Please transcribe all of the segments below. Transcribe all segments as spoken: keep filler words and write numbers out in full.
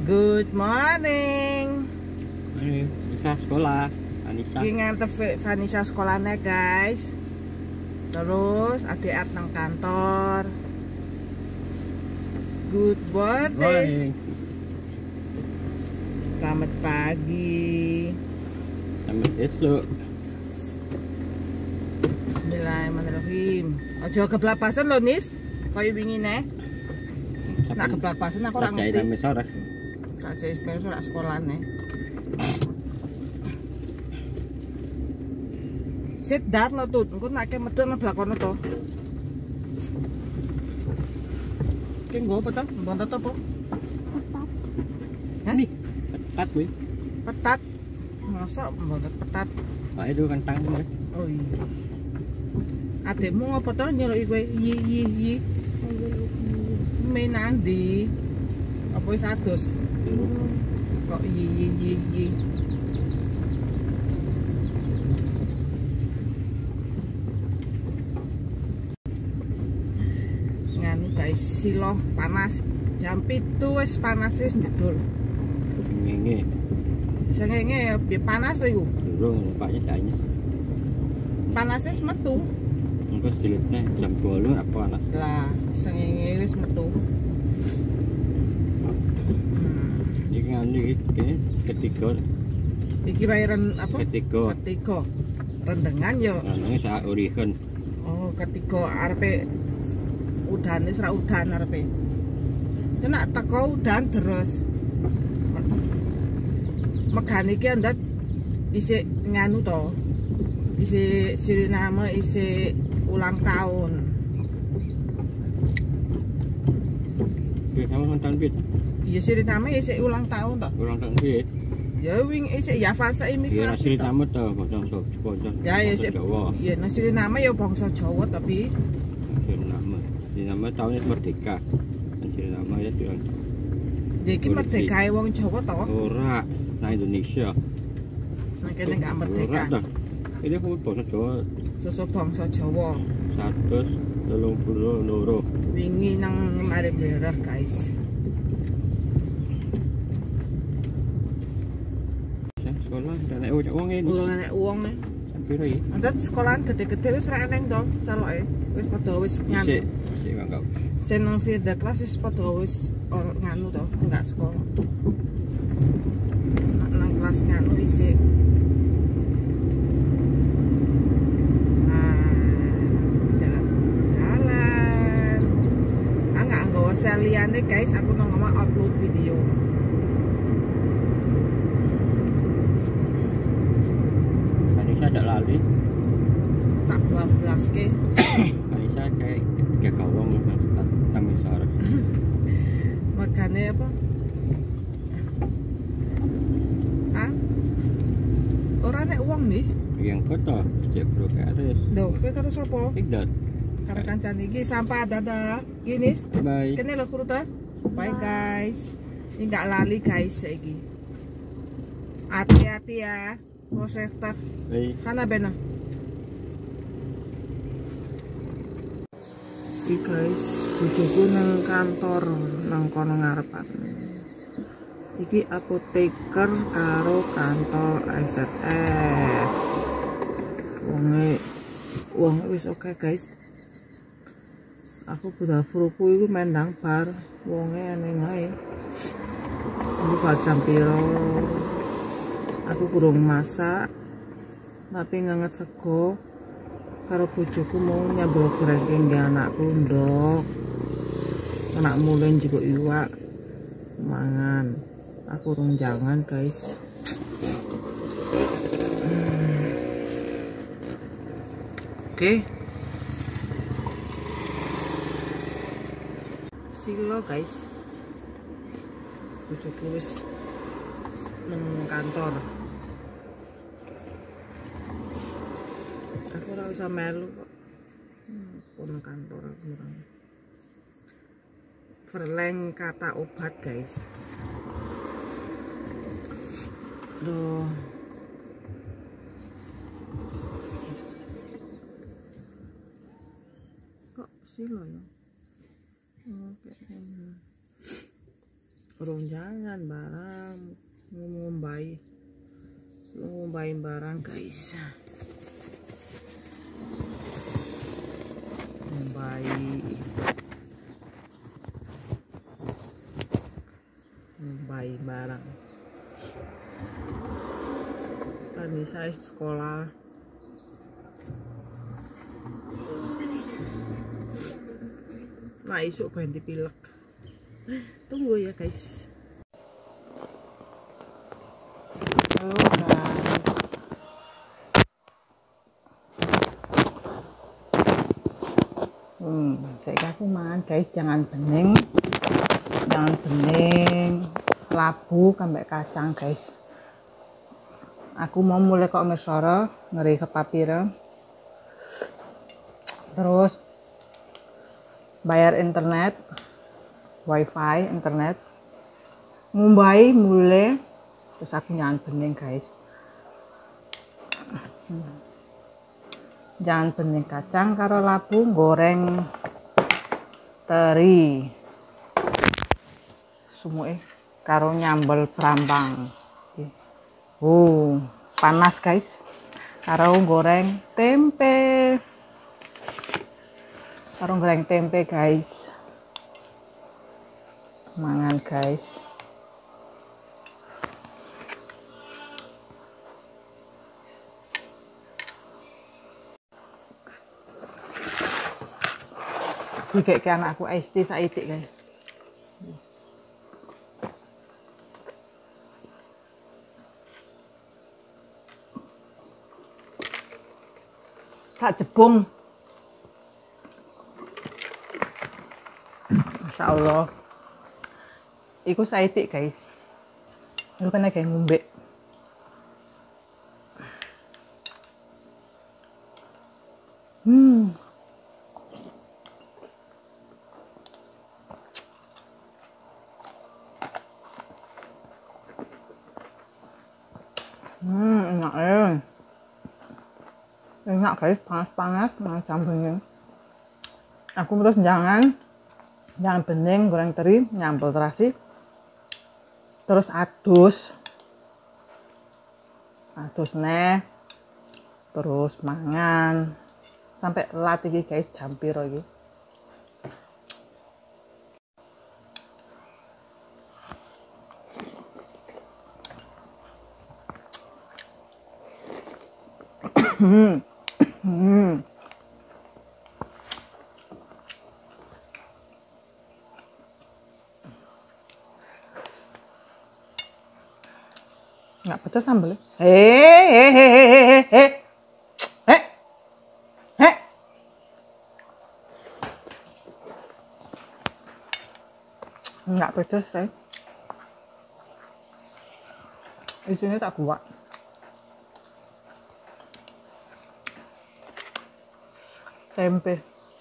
Good morning. Ini Vanessa sekolah. Vanessa. Iki nganter Vanessa sekolahnya guys. Terus adik Art nang kantor. Good morning. Selamat pagi. Selamat esok. Bismillahirrahmanirrahim. Ojo keblabasan lho Nis. Kaya wingi ne. Nak keblabasan aku ora ngerti. Kacai sore. Kacai sore ora sekolahne. Sit down tuh, engko nek medhot nang blakono to. Ki nggo apa to? Mbontot apa? Petat. Hah? Nih, petat kuwi. Petat. Masa mbontot petat? Pak itu kentang kuwi. Oh iya. Adekmu ngopo to nyeluki kowe yi yi yi? Main andi. Apa wis adus? Kok yi yi yi yi. Nganu guys, silo panas. Jam pitu wis panas wis njedul. Ngenge. Sengenge ya panas to iku. Durung paknya saenyes. Panas wis metu. Engko silitnya jam dua puluh apa panas. Lah, sengenge wis metu. Hmm. Iki nganu iki ketiga. Iki bayaran apa? Ketiga. Ketiga. Rendengan yo. Rendengan sak urihen. Oh, ketiga arepe udane serak udan arepe. Cenak teko udan terus. Megane iki ndak isih nganu to. Isih Suriname isih ulang tahun. Iki sama nonton pit. Iya Suriname isih ulang tahun to. Ulang tahun pit. Ya wing isih ya fase Iya imigrasi. Suriname to, bocah bocah. Ya isih Jawa. Iya nang Suriname ya bangsa Jawa tapi Suriname. Suriname tahun merdeka. Kan Suriname ya tuh. iki merdekae wong Jawa to. Ora, nang Indonesia. Nah kene enggak merdeka. Ora dah. Ini aku bangsa Jawa. Susu bangsa Jawa. seratus telung puluh loro. Wingi nang mari merah guys. Sekolah dan nek wong ini. Wong nek wong ne. Piro iki? Antet sekolahan gede-gede wis ra eneng to caloke. Wis padha wis nganu. Sik, sik enggak. Sing nang Firda kelas wis padha wis nganu to, enggak sekolah. Nang kelas nganu isih. Nah, jalan-jalan. Ah enggak nggawa sel liyane guys, aku nang ngomong upload video. Ada lali Tak dua belas ke Anissa kayak tiga kawang kami sore makanya apa ah orang nek uang nih yang kota cek bro kayak do kowe karo sapa tidak karo kancane iki sampah dadah gini bye kene lho kuruta bye guys ini enggak lali guys saiki hati-hati ya Posekta kana bena. Iki guys, bojoku nang kantor nang kono ngarepan. Iki apoteker karo kantor S Z F. Wonge wong wis oke guys. Aku budal furuku iku mendang bar, wonge eneng ae. Buka jam piro? Aku kurang masak tapi nganget sego karo bojoku mau nyambel goreng nggih anakku ndok anak mulai juga iwak mangan aku urung jangan guys hmm. Oke okay. Silo guys bojoku wis nang kantor. Aku ora usah melu kok. Pun kantor aku ora. Verleng kata obat, guys. Loh. Kok silo ya? Oke. Urung jalan barang, ngombai, ngombain barang guys. Ngombai, ngombai barang. Tadi saya sekolah. Nah, isuk ganti pilek. Tunggu ya guys. Halo guys. Hmm, saya aku mangan guys, jangan bening. Jangan bening. Labu kambek kacang guys. Aku mau mulai kok ngesoro, ngeri kepapira. Terus bayar internet, wifi, internet, ngumbai mulai, terus aku jangan bening guys. Jangan bening kacang karo labu, goreng teri, semua karo nyambel brambang. Oh, panas guys. Karo goreng tempe. Karo goreng tempe guys. Mangan guys. Iki ke anakku S D saiki guys. Sak jebung. Masya Allah. Iku saiki guys. Iku kan kayak ngombe. Hmm. Hmm, enak ya. Enak guys, panas-panas, macam bening. Aku terus jangan, jangan bening, goreng teri, nyambel terasi. Terus adus, adus neh, terus mangan, sampai lat iki guys, jam piro iki. Hmm. Hmm. Nggak pedas sambel. Hehehehehehe. Heh. Heh. Nggak pedas saya. Isinya tak kuat. Tempe.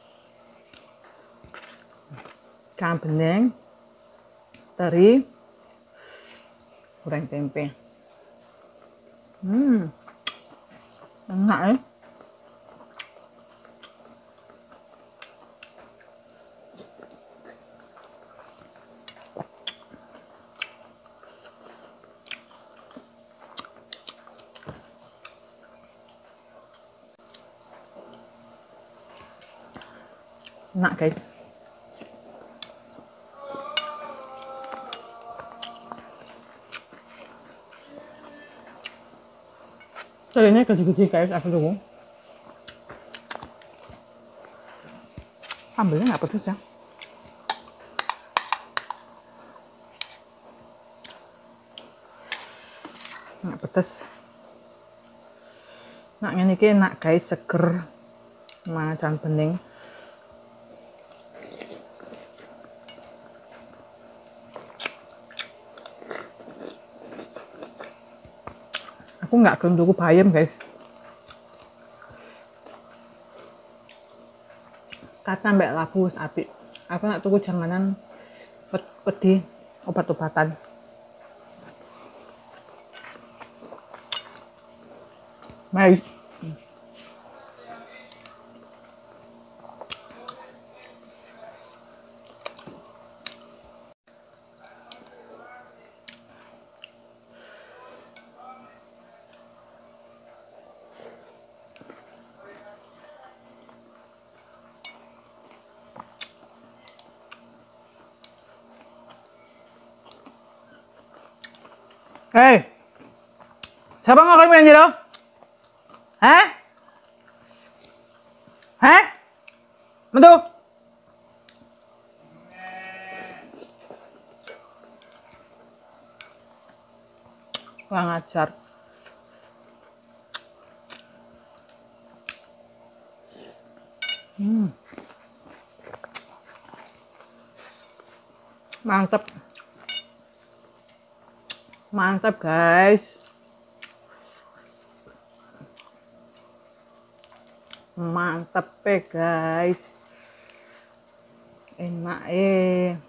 Ikan bening. Teri. Goreng tempe. Hmm, enak ya. Enak guys. Terinya gede-gede guys, aku tunggu. Sambelnya nggak pedes ya. Nggak pedes. Nak ngene iki enak guys, seger. Macan bening. Aku nggak gelem tuku bayam guys. Kacang mbak labu wis apik. Aku nak tuku janganan pedih obat-obatan. Mari. Hei, siapa ngakak yang jero? Hah? Hah? Betul? Kurang ajar. Hmm. Mantap. Mantap, guys. Mantap ya, guys. Enak eh.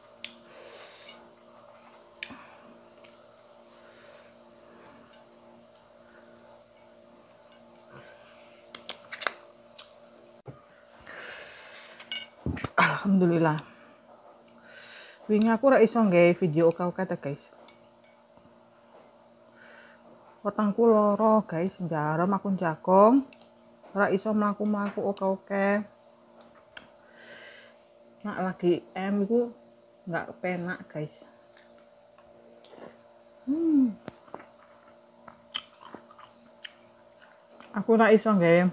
Alhamdulillah. Wingi aku ora iso nggawe video oke-oke ta, guys. Wetengku loro, guys, njaram aku jakong. Ora iso mlaku-mlaku oke-oke. Nak lagi M iku nggak penak, guys. Hmm. Aku ora iso nggawe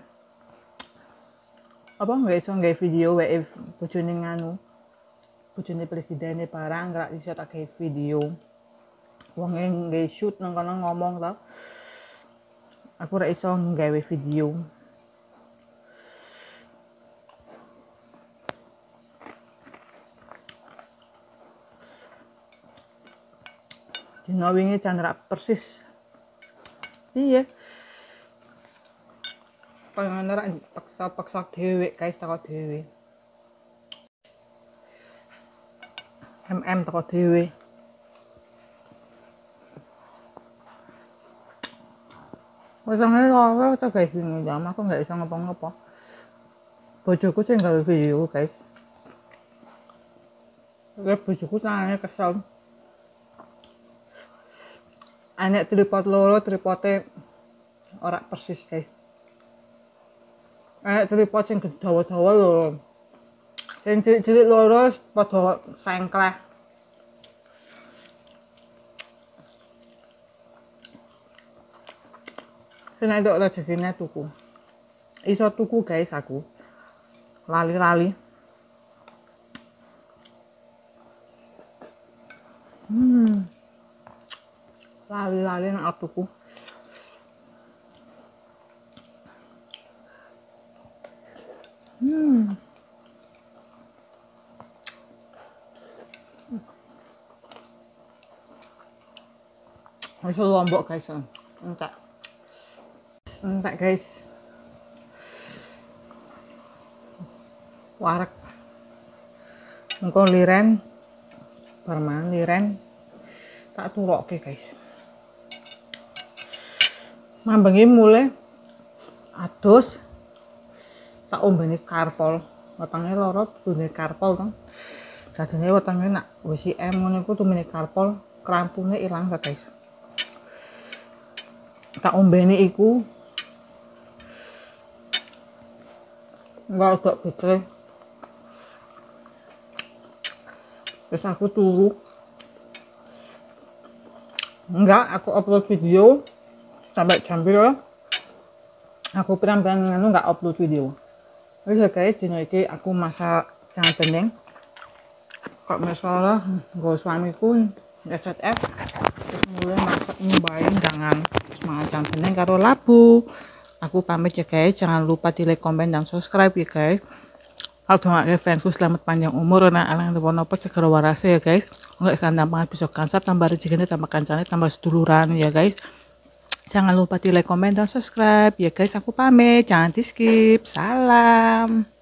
apa nggak iso nggawe video wae bojone nganu. Bojone presiden barang ora iso tak gawe video. Wong e nggawe shoot nang kono ngomong ta. Aku ora iso nggawe video. Dina wingi jan rak persis. Iya. Pengen rak paksa-paksa dhewe, guys, teko dhewe. M M teko dhewe. Wetenge loro ta, guys, wingi jam aku nggak iso ngopo-ngopo. Bojoku sing gawe video, guys. Lek bojoku tangane kesel. Anek tripod loro, tripode ora persis, guys. Anek tripod sing dawa-dawa lho. Sing cilik-cilik loro padha sengkleh. Sing ndok rezekine tuku. Iso tuku, guys, aku. Lali-lali. Hmm. Lali-lali nak tuku. Hmm. Masih lombok, guys. Entek. Entek, guys. Warak. Engko liren. Barman liren. Tak turokke, guys. Mambengi mulai adus tak ombeni karpol. Wetenge loro duwe karpol to. Dadine wetenge nak wis M ngono iku tumine karpol, krampune ilang ta, guys. Tak ombeni iku enggak ada betre. Terus aku turu. Enggak, aku upload video sampai jam piro. Aku pirang-pirang nganu enggak upload video. Wis ya, guys, dino iki aku masak jangan bening. Kok masalah nggo suamiku S Z F terus mulai masak nyumbahin jangan semangat jangan bening karo labu. Aku pamit ya, guys. Jangan lupa di like, komen, dan subscribe ya, guys. Kalau nggak fansku selamat panjang umur, nah alang nopo segera warase ya, guys. Nggak sandang banget bisa kansat tambah rezekinya tambah kancane tambah seduluran ya, guys. Jangan lupa di like, komen, dan subscribe ya, guys. Aku pamit, jangan di skip. Salam.